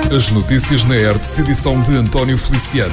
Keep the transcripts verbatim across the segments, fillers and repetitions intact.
As notícias na R T S, edição de António Feliciano.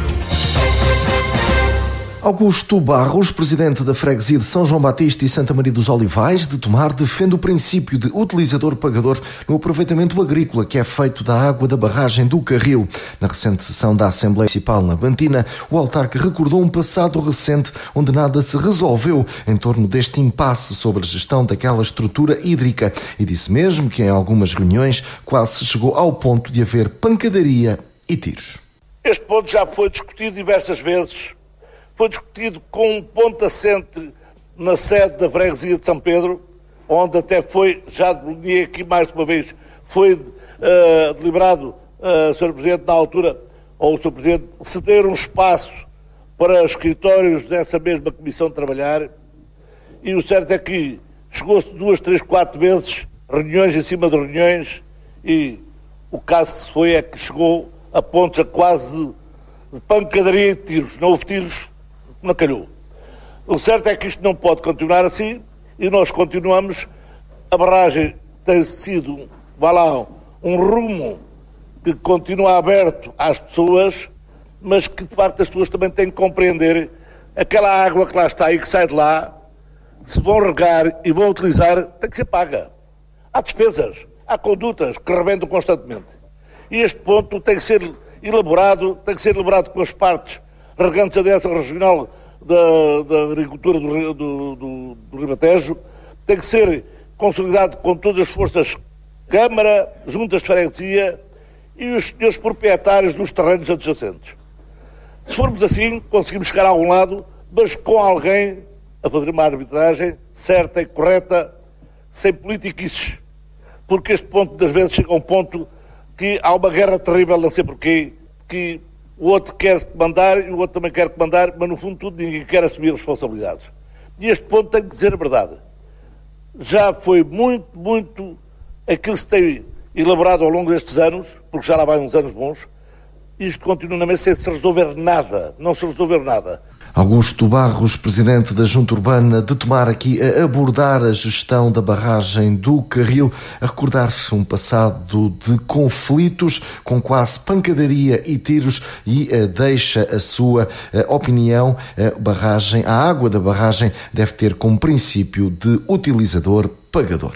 Augusto Barros, presidente da freguesia de São João Batista e Santa Maria dos Olivais de Tomar, defende o princípio de utilizador-pagador no aproveitamento agrícola que é feito da água da barragem do Carril. Na recente sessão da Assembleia Municipal na Bantina, o autarca recordou um passado recente onde nada se resolveu em torno deste impasse sobre a gestão daquela estrutura hídrica e disse mesmo que em algumas reuniões quase se chegou ao ponto de haver pancadaria e tiros. Este ponto já foi discutido diversas vezes. Foi discutido com um ponto assente na sede da freguesia de São Pedro, onde até foi, já delineei aqui mais uma vez, foi uh, deliberado, uh, senhor Presidente, na altura, ou o senhor Presidente, ceder um espaço para os escritórios dessa mesma comissão de trabalhar, e o certo é que chegou-se duas, três, quatro vezes, reuniões em cima de reuniões, e o caso que se foi é que chegou a pontos a quase de pancadaria e tiros. Não houve tiros, não calhou. O certo é que isto não pode continuar assim e nós continuamos. A barragem tem sido, vá lá, um rumo que continua aberto às pessoas, mas que de facto as pessoas também têm que compreender aquela água que lá está e que sai de lá, se vão regar e vão utilizar, tem que ser paga. Há despesas, há condutas que rebentam constantemente. E este ponto tem que ser elaborado, tem que ser elaborado com as partes regantes da Direção Regional da, da Agricultura do, do, do, do Ribatejo, tem que ser consolidado com todas as forças, Câmara, Juntas de Freguesia e os senhores proprietários dos terrenos adjacentes. Se formos assim, conseguimos chegar a algum lado, mas com alguém a fazer uma arbitragem certa e correta, sem politiquices, porque este ponto das vezes chega a um ponto que há uma guerra terrível, não sei porquê, que o outro quer comandar e o outro também quer comandar, mas no fundo tudo ninguém quer assumir responsabilidades. E este ponto tem que dizer a verdade. Já foi muito, muito aquilo que se tem elaborado ao longo destes anos, porque já lá vai uns anos bons, isto continua na mesa sem se resolver nada, não se resolver nada. Augusto Barros, presidente da Junta Urbana de Tomar, aqui a abordar a gestão da barragem do Carril, a recordar um passado de conflitos com quase pancadaria e tiros e uh, deixa a sua uh, opinião. A barragem, a água da barragem deve ter como princípio de utilizador-pagador.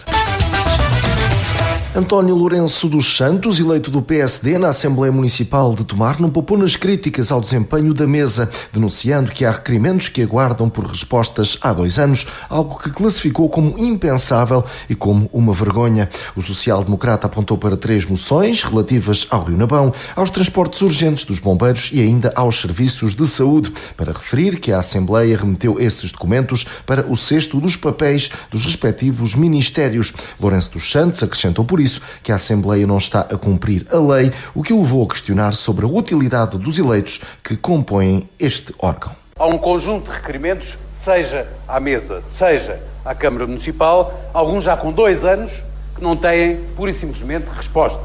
António Lourenço dos Santos, eleito do P S D na Assembleia Municipal de Tomar, não poupou nas críticas ao desempenho da mesa, denunciando que há requerimentos que aguardam por respostas há dois anos, algo que classificou como impensável e como uma vergonha. O social-democrata apontou para três moções relativas ao Rio Nabão, aos transportes urgentes dos bombeiros e ainda aos serviços de saúde, para referir que a Assembleia remeteu esses documentos para o cesto dos papéis dos respectivos ministérios. Lourenço dos Santos acrescentou por isso que a Assembleia não está a cumprir a lei, o que o levou a questionar sobre a utilidade dos eleitos que compõem este órgão. Há um conjunto de requerimentos, seja à mesa, seja à Câmara Municipal, alguns já com dois anos, que não têm, pura e simplesmente, resposta.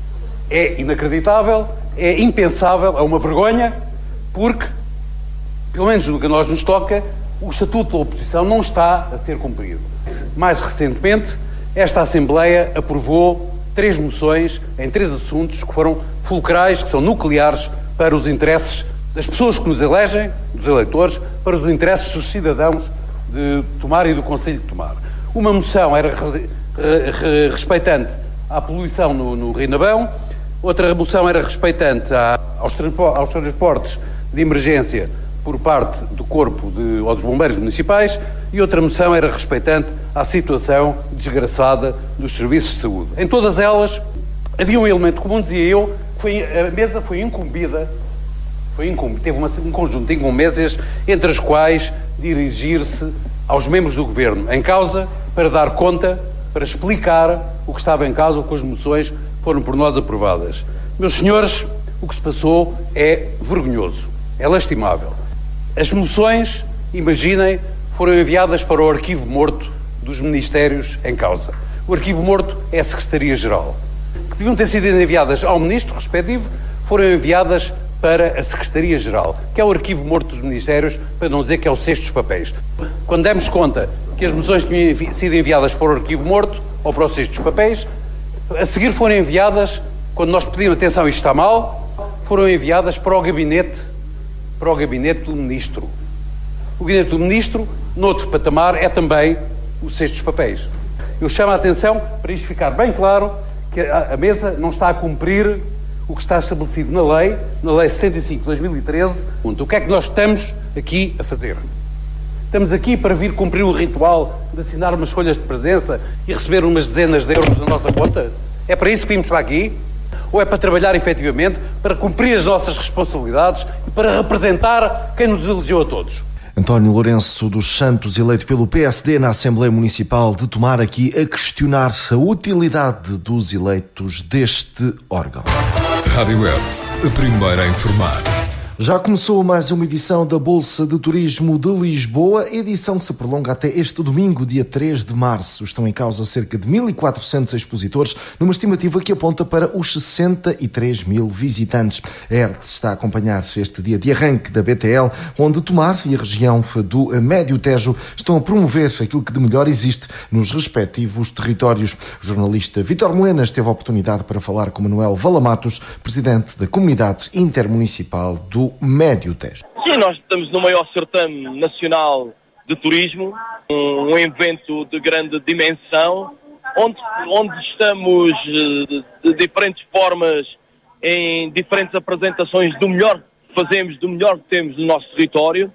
É inacreditável, é impensável, é uma vergonha, porque, pelo menos no que a nós nos toca, o Estatuto da Oposição não está a ser cumprido. Mais recentemente, esta Assembleia aprovou três moções em três assuntos que foram fulcrais, que são nucleares para os interesses das pessoas que nos elegem, dos eleitores, para os interesses dos cidadãos de Tomar e do Concelho de Tomar. Uma moção era re, re, respeitante à poluição no, no Rio Nabão, outra moção era respeitante à, aos, aos transportes de emergência por parte do Corpo de, ou dos Bombeiros Municipais, e outra moção era respeitante à situação desgraçada dos serviços de saúde. Em todas elas havia um elemento comum, dizia eu, que foi, a mesa foi incumbida, foi incumbida teve uma, um conjunto de incumbências, entre as quais dirigir-se aos membros do Governo em causa para dar conta, para explicar o que estava em causa, com as moções que foram por nós aprovadas. Meus senhores, o que se passou é vergonhoso, é lastimável. As moções, imaginem, foram enviadas para o arquivo morto dos ministérios em causa. O arquivo morto é a Secretaria-Geral. Que deviam ter sido enviadas ao Ministro respectivo, foram enviadas para a Secretaria-Geral, que é o arquivo morto dos ministérios, para não dizer que é o cesto dos papéis. Quando demos conta que as moções tinham sido enviadas para o arquivo morto ou para o cesto dos papéis, a seguir foram enviadas quando nós pedimos atenção, isto está mal, foram enviadas para o gabinete, para o gabinete do Ministro. O gabinete do Ministro, noutro patamar, é também o cesto dos papéis. Eu chamo a atenção, para isto ficar bem claro, que a, a mesa não está a cumprir o que está estabelecido na lei, na lei setenta e cinco de dois mil e treze. O que é que nós estamos aqui a fazer? Estamos aqui para vir cumprir o ritual de assinar umas folhas de presença e receber umas dezenas de euros na nossa conta? É para isso que vimos para aqui? Ou é para trabalhar efetivamente, para cumprir as nossas responsabilidades e para representar quem nos elegeu a todos? António Lourenço dos Santos, eleito pelo P S D na Assembleia Municipal de Tomar, aqui a questionar-se a utilidade dos eleitos deste órgão. Rádio Hertz, a primeira a informar. Já começou mais uma edição da Bolsa de Turismo de Lisboa, edição que se prolonga até este domingo, dia três de março. Estão em causa cerca de mil e quatrocentos expositores, numa estimativa que aponta para os sessenta e três mil visitantes. A Hertz está a acompanhar este dia de arranque da B T L, onde Tomar e a região do Médio Tejo estão a promover aquilo que de melhor existe nos respectivos territórios. O jornalista Vítor Melenas teve a oportunidade para falar com Manuel Valamatos, presidente da Comunidade Intermunicipal do Médio Tejo. Sim, nós estamos no maior certame nacional de turismo, um evento de grande dimensão, onde, onde estamos de, de diferentes formas, em diferentes apresentações do melhor que fazemos, do melhor que temos no nosso território.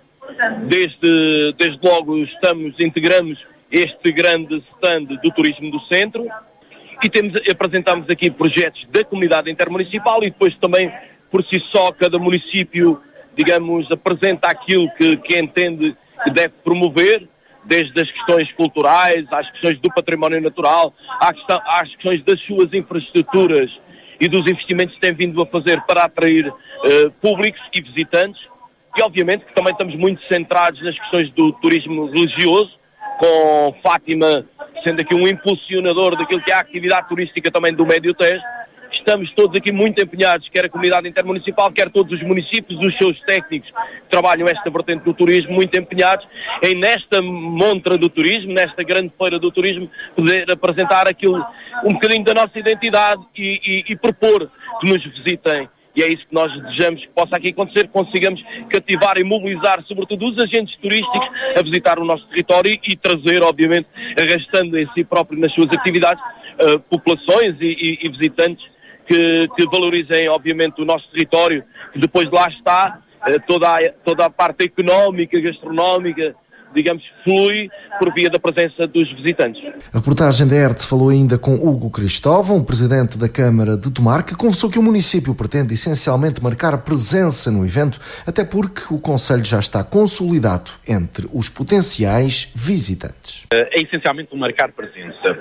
Desde, desde logo estamos, integramos este grande stand do turismo do centro e temos, apresentamos aqui projetos da comunidade intermunicipal e depois também, por si só, cada município, digamos, apresenta aquilo que, que entende que deve promover, desde as questões culturais, às questões do património natural, às, questão, às questões das suas infraestruturas e dos investimentos que têm vindo a fazer para atrair uh, públicos e visitantes. E, obviamente, que também estamos muito centrados nas questões do turismo religioso, com Fátima sendo aqui um impulsionador daquilo que é a atividade turística também do Médio Tejo. Estamos todos aqui muito empenhados, quer a comunidade intermunicipal, quer todos os municípios, os seus técnicos que trabalham esta vertente do turismo, muito empenhados em, nesta montra do turismo, nesta grande feira do turismo, poder apresentar aquilo, um bocadinho da nossa identidade e, e, e propor que nos visitem. E é isso que nós desejamos que possa aqui acontecer, que consigamos cativar e mobilizar, sobretudo, os agentes turísticos a visitar o nosso território e trazer, obviamente, arrastando em si próprio nas suas atividades, uh, populações e, e, e visitantes que, que valorizem, obviamente, o nosso território, que depois de lá está, uh, toda, a, toda a parte económica, gastronómica, digamos, flui por via da presença dos visitantes. A reportagem da Hertz falou ainda com Hugo Cristóvão, presidente da Câmara de Tomar, que confessou que o município pretende essencialmente marcar presença no evento, até porque o concelho já está consolidado entre os potenciais visitantes. É essencialmente marcar presença.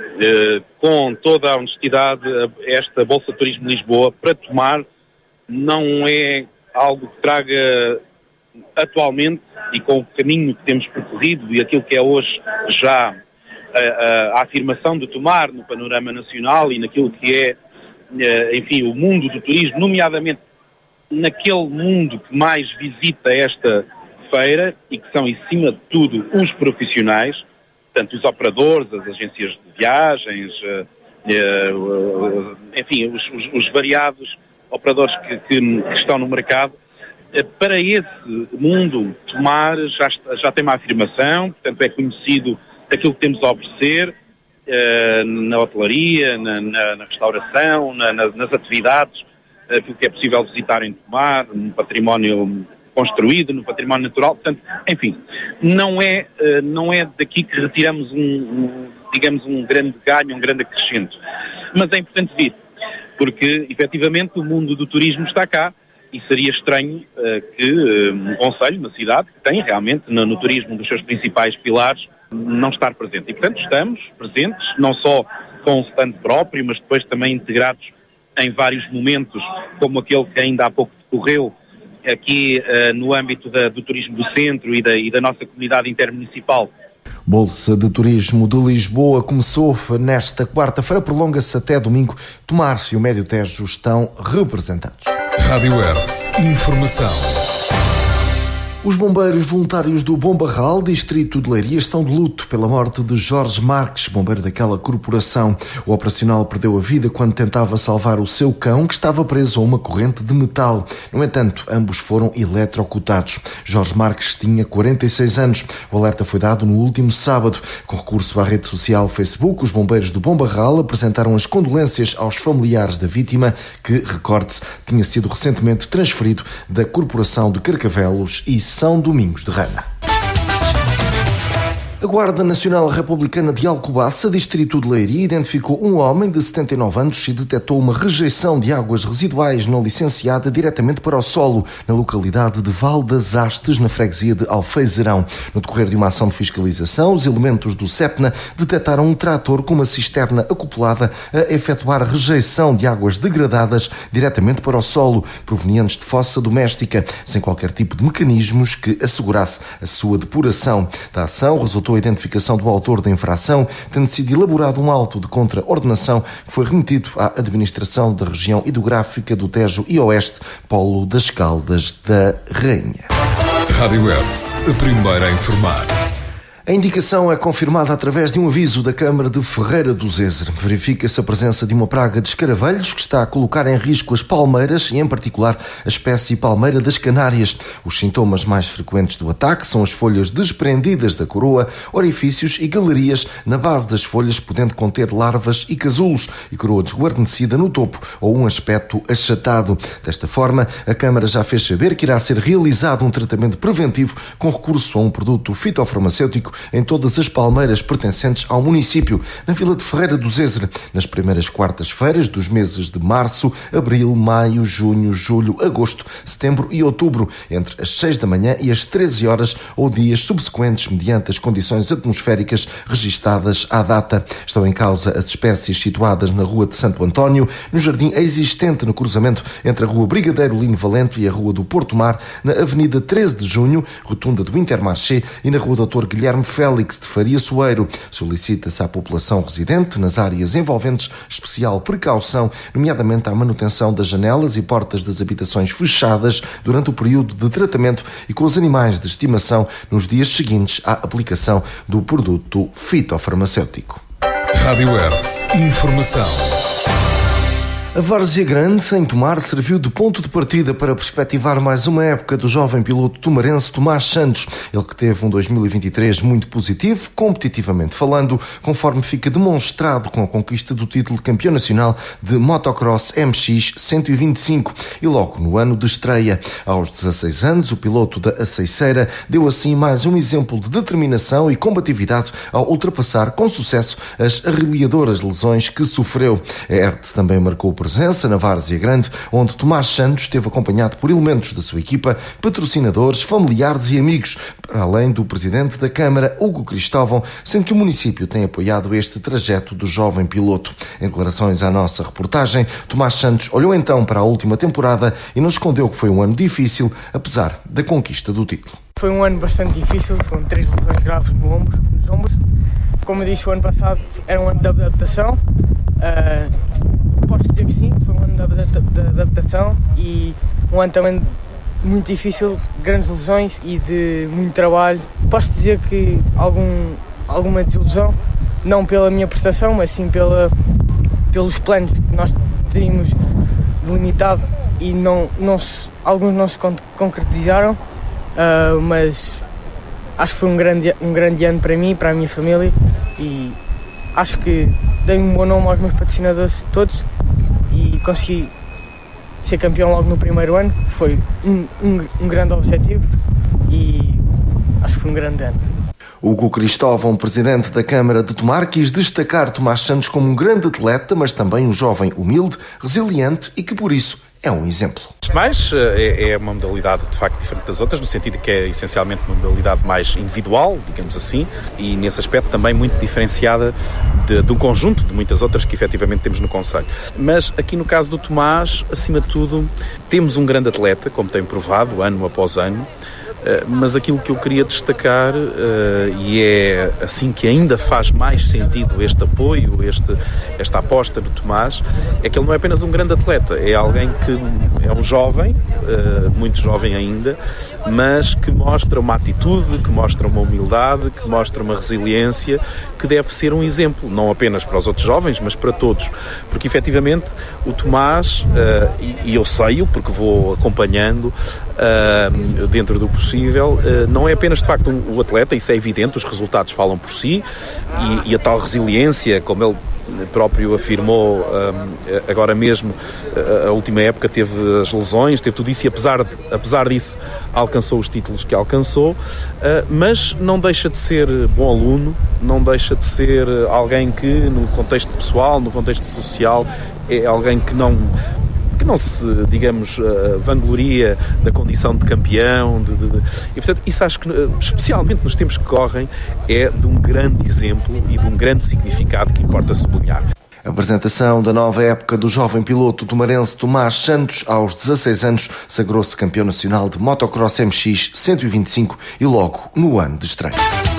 Com toda a honestidade, esta Bolsa de Turismo de Lisboa, para Tomar, não é algo que traga atualmente, e com o caminho que temos percorrido e aquilo que é hoje já a, a, a afirmação de Tomar no panorama nacional e naquilo que é, enfim, o mundo do turismo, nomeadamente naquele mundo que mais visita esta feira e que são, em cima de tudo, os profissionais, portanto, os operadores, as agências de viagens, enfim, os, os, os variados operadores que, que, que estão no mercado. Para esse mundo, Tomar já, já tem uma afirmação, portanto é conhecido aquilo que temos a oferecer uh, na hotelaria, na, na, na restauração, na, na, nas atividades, aquilo que é possível visitar em Tomar, no património construído, no património natural, portanto, enfim, não é, uh, não é daqui que retiramos um, um, digamos, um grande ganho, um grande acrescento, mas é importante vir, porque efetivamente o mundo do turismo está cá. E seria estranho uh, que uh, um concelho, uma cidade, que tem realmente no, no turismo um dos seus principais pilares, não estar presente. E, portanto, estamos presentes, não só com um stand próprio, mas depois também integrados em vários momentos, como aquele que ainda há pouco decorreu aqui uh, no âmbito da, do turismo do centro e da, e da nossa comunidade intermunicipal. Bolsa de Turismo de Lisboa começou nesta quarta-feira, prolonga-se até domingo. Tomar e o Médio Tejo estão representados. Rádio Hertz. Informação. Os bombeiros voluntários do Bombarral, distrito de Leiria, estão de luto pela morte de Jorge Marques, bombeiro daquela corporação. O operacional perdeu a vida quando tentava salvar o seu cão, que estava preso a uma corrente de metal. No entanto, ambos foram eletrocutados. Jorge Marques tinha quarenta e seis anos. O alerta foi dado no último sábado. Com recurso à rede social Facebook, os bombeiros do Bombarral apresentaram as condolências aos familiares da vítima, que, recorde-se, tinha sido recentemente transferido da Corporação de Carcavelos e São Domingos de Rana. A Guarda Nacional Republicana de Alcobaça, distrito de Leiria, identificou um homem de setenta e nove anos e detectou uma rejeição de águas residuais não licenciada diretamente para o solo, na localidade de Val das Hastes, na freguesia de Alfeizerão. No decorrer de uma ação de fiscalização, os elementos do SEPNA detectaram um trator com uma cisterna acoplada a efetuar rejeição de águas degradadas diretamente para o solo, provenientes de fossa doméstica, sem qualquer tipo de mecanismos que assegurasse a sua depuração. Da ação resultou a identificação do autor da infração, tendo sido elaborado um auto de contraordenação que foi remetido à administração da região hidrográfica do Tejo e Oeste, Polo das Caldas da Rainha. Rádio Hertz, a primeira a informar. A indicação é confirmada através de um aviso da Câmara de Ferreira do Zezer. Verifica-se a presença de uma praga de escaravelhos que está a colocar em risco as palmeiras e, em particular, a espécie palmeira das Canárias. Os sintomas mais frequentes do ataque são as folhas desprendidas da coroa, orifícios e galerias na base das folhas, podendo conter larvas e casulos, e coroa desguarnecida no topo ou um aspecto achatado. Desta forma, a Câmara já fez saber que irá ser realizado um tratamento preventivo com recurso a um produto fitofarmacêutico em todas as palmeiras pertencentes ao município, na Vila de Ferreira do Zezer, nas primeiras quartas-feiras dos meses de março, abril, maio, junho, julho, agosto, setembro e outubro, entre as seis da manhã e as treze horas ou dias subsequentes, mediante as condições atmosféricas registadas à data. Estão em causa as espécies situadas na Rua de Santo António, no jardim existente no cruzamento entre a Rua Brigadeiro Lino Valente e a Rua do Porto Mar, na Avenida treze de junho, rotunda do Intermarché, e na Rua doutor Guilherme Félix de Faria Soeiro. Solicita-se à população residente nas áreas envolventes especial precaução, nomeadamente à manutenção das janelas e portas das habitações fechadas durante o período de tratamento e com os animais de estimação nos dias seguintes à aplicação do produto fitofarmacêutico. Rádio Hertz, informação. A Várzea Grande, em Tomar, serviu de ponto de partida para perspectivar mais uma época do jovem piloto tomarense Tomás Santos. Ele que teve um dois mil e vinte e três muito positivo, competitivamente falando, conforme fica demonstrado com a conquista do título de campeão nacional de motocross M X cento e vinte e cinco. E logo no ano de estreia, aos dezasseis anos, o piloto da Aceiceira deu assim mais um exemplo de determinação e combatividade ao ultrapassar com sucesso as arrebiadoras lesões que sofreu. A Hertz também marcou presença na Várzea Grande, onde Tomás Santos esteve acompanhado por elementos da sua equipa, patrocinadores, familiares e amigos, para além do presidente da Câmara, Hugo Cristóvão, sendo que o município tem apoiado este trajeto do jovem piloto. Em declarações à nossa reportagem, Tomás Santos olhou então para a última temporada e não escondeu que foi um ano difícil, apesar da conquista do título. Foi um ano bastante difícil, com três lesões graves no ombro, nos ombros. Como eu disse, o ano passado era um ano de adaptação. Uh... Posso dizer que sim, foi um ano de adaptação e um ano também muito difícil, grandes lesões e de muito trabalho. Posso dizer que algum, alguma desilusão, não pela minha prestação, mas sim pela, pelos planos que nós tínhamos delimitado e não, não se, alguns não se concretizaram, uh, mas acho que foi um grande, um grande ano para mim, para a minha família, e acho que dei um bom nome aos meus patrocinadores todos e consegui ser campeão logo no primeiro ano. Foi um, um, um grande objetivo e acho que foi um grande ano. Hugo Cristóvão, presidente da Câmara de Tomar, quis destacar Tomás Santos como um grande atleta, mas também um jovem humilde, resiliente e que por isso é um exemplo. Mais é uma modalidade de facto diferente das outras, no sentido que é essencialmente uma modalidade mais individual, digamos assim, e nesse aspecto também muito diferenciada de, de um conjunto de muitas outras que efetivamente temos no concelho. Mas aqui no caso do Tomás, acima de tudo, temos um grande atleta, como tem provado ano após ano, mas aquilo que eu queria destacar, e é assim que ainda faz mais sentido este apoio, este, esta aposta no Tomás, é que ele não é apenas um grande atleta, é alguém que é um jovem, muito jovem ainda, mas que mostra uma atitude, que mostra uma humildade, que mostra uma resiliência, que deve ser um exemplo, não apenas para os outros jovens, mas para todos, porque efetivamente o Tomás, e eu sei-o porque vou acompanhando dentro do possível, não é apenas de facto um, o atleta, isso é evidente, os resultados falam por si, e, e a tal resiliência, como ele próprio afirmou agora mesmo, a última época teve as lesões, teve tudo isso e apesar, de, apesar disso alcançou os títulos que alcançou, mas não deixa de ser bom aluno, não deixa de ser alguém que no contexto pessoal, no contexto social, é alguém que não que não se, digamos, uh, vangloria da condição de campeão, de, de, de... e portanto isso acho que, uh, especialmente nos tempos que correm, é de um grande exemplo e de um grande significado que importa sublinhar. A apresentação da nova época do jovem piloto tomarense Tomás Santos, aos dezasseis anos, sagrou-se campeão nacional de motocross M X cento e vinte e cinco e logo no ano de estreia.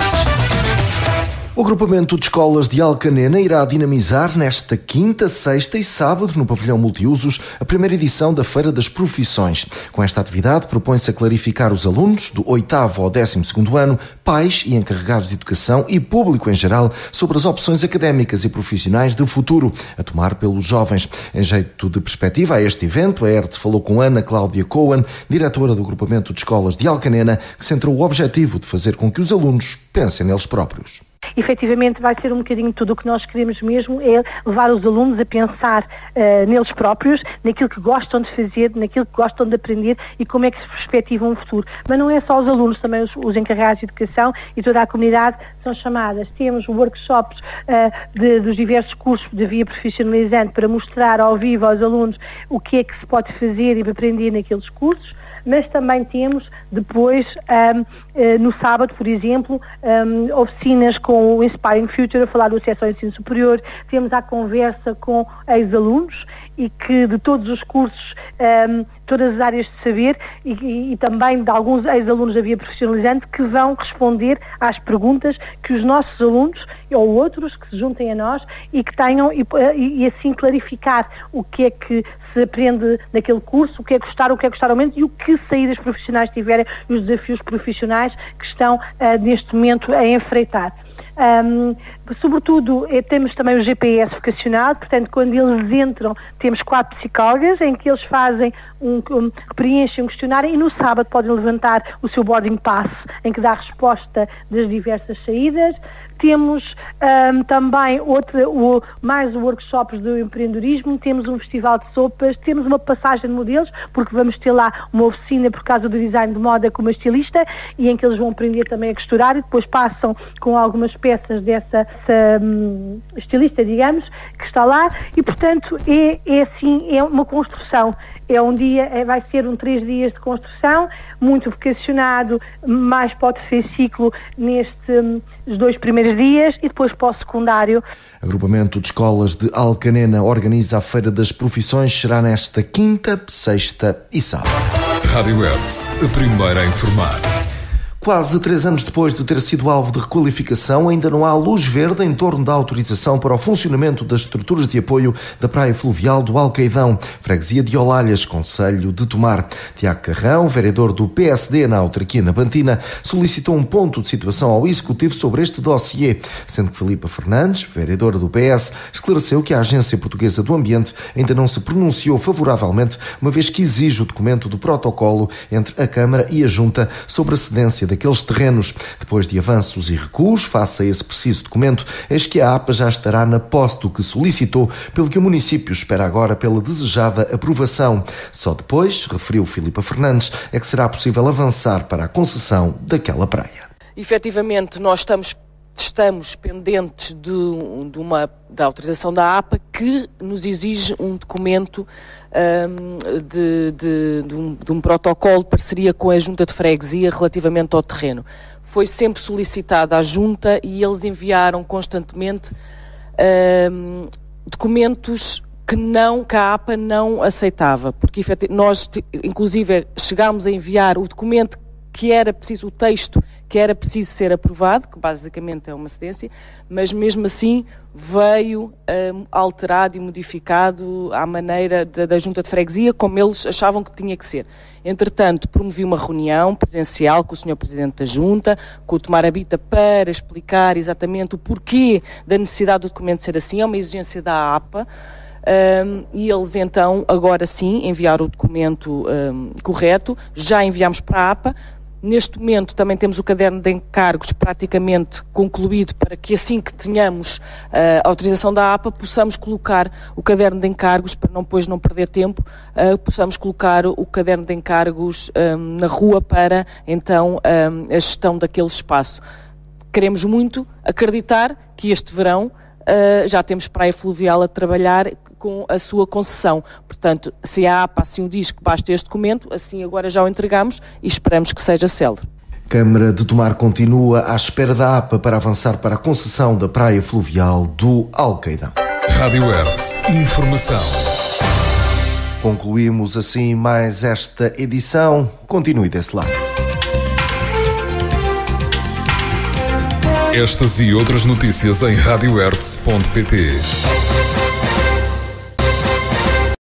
O agrupamento de escolas de Alcanena irá dinamizar nesta quinta, sexta e sábado, no pavilhão multiusos, a primeira edição da Feira das Profissões. Com esta atividade, propõe-se a clarificar os alunos do oitavo ao décimo segundo ano, pais e encarregados de educação e público em geral, sobre as opções académicas e profissionais de futuro a tomar pelos jovens. Em jeito de perspectiva a este evento, a E R T S falou com Ana Cláudia Cohen, diretora do agrupamento de escolas de Alcanena, que centrou o objetivo de fazer com que os alunos pensem neles próprios. Efetivamente vai ser um bocadinho tudo o que nós queremos mesmo, é levar os alunos a pensar uh, neles próprios, naquilo que gostam de fazer, naquilo que gostam de aprender e como é que se perspectivam um futuro. Mas não é só os alunos, também os, os encarregados de educação e toda a comunidade são chamadas. Temos workshops uh, de, dos diversos cursos de via profissionalizante para mostrar ao vivo aos alunos o que é que se pode fazer e aprender naqueles cursos. Mas também temos depois, um, uh, no sábado, por exemplo, um, oficinas com o Inspiring Future, a falar do acesso ao ensino superior, temos a conversa com ex-alunos e que de todos os cursos, um, todas as áreas de saber e, e, e também de alguns ex-alunos da via profissionalizante que vão responder às perguntas que os nossos alunos ou outros que se juntem a nós e que tenham e, e assim clarificar o que é que se aprende naquele curso, o que é gostar, o que é gostar ao menos e o que saídas profissionais tiverem e os desafios profissionais que estão uh, neste momento a enfrentar. Um, sobretudo eh, temos também o G P S vocacionado, portanto quando eles entram temos quatro psicólogas em que eles fazem um, um, preenchem um questionário e no sábado podem levantar o seu boarding pass em que dá a resposta das diversas saídas. Temos um, também outro, o, mais workshops do empreendedorismo, temos um festival de sopas, temos uma passagem de modelos, porque vamos ter lá uma oficina por causa do design de moda com uma estilista e em que eles vão aprender também a costurar e depois passam com algumas peças dessa essa, um, estilista, digamos, que está lá e, portanto, é, é assim, é uma construção. É um dia, é, vai ser um três dias de construção, muito vocacionado, mais pode ser ciclo nestes um, dois primeiros dias e depois para o secundário. O agrupamento de escolas de Alcanena organiza a Feira das Profissões, será nesta quinta, sexta e sábado. Rádio E R T S, a primeira a informar. Quase três anos depois de ter sido alvo de requalificação, ainda não há luz verde em torno da autorização para o funcionamento das estruturas de apoio da praia fluvial do Alcaidão, freguesia de Olalhas, concelho de Tomar. Tiago Carrão, vereador do P S D na autarquia nabantina, solicitou um ponto de situação ao Executivo sobre este dossiê, sendo que Filipa Fernandes, vereadora do P S, esclareceu que a Agência Portuguesa do Ambiente ainda não se pronunciou favoravelmente, uma vez que exige o documento do protocolo entre a Câmara e a Junta sobre a cedência daqueles terrenos. Depois de avanços e recuos face a esse preciso documento, eis que a APA já estará na posse do que solicitou, pelo que o município espera agora pela desejada aprovação. Só depois, referiu Filipa Fernandes, é que será possível avançar para a concessão daquela praia. Efetivamente, nós estamos Estamos pendentes de, de uma, da autorização da APA que nos exige um documento um, de, de, de, um, de um protocolo de parceria com a Junta de Freguesia relativamente ao terreno. Foi sempre solicitado à Junta e eles enviaram constantemente um, documentos que, não, que a APA não aceitava, porque nós inclusive chegámos a enviar o documento que era preciso, o texto que era preciso ser aprovado, que basicamente é uma cedência, mas mesmo assim veio um, alterado e modificado à maneira da, da Junta de Freguesia, como eles achavam que tinha que ser. Entretanto, promovi uma reunião presencial com o senhor Presidente da Junta, com o Tomar Habita, para explicar exatamente o porquê da necessidade do documento ser assim, é uma exigência da A P A, Um, e eles então, agora sim, enviaram o documento um, correto, já enviámos para a A P A. Neste momento também temos o caderno de encargos praticamente concluído, para que assim que tenhamos uh, a autorização da A P A, possamos colocar o caderno de encargos, para não, depois não perder tempo, uh, possamos colocar o caderno de encargos um, na rua para então um, a gestão daquele espaço. Queremos muito acreditar que este verão uh, já temos praia fluvial a trabalhar com a sua concessão. Portanto, se a A P A assim o diz que basta este documento, assim agora já o entregamos e esperamos que seja célere. Câmara de Tomar continua à espera da A P A para avançar para a concessão da praia fluvial do Alqueidão. Rádio Hertz, informação. Concluímos assim mais esta edição. Continue desse lado. Estas e outras notícias em rádio hertz ponto pt.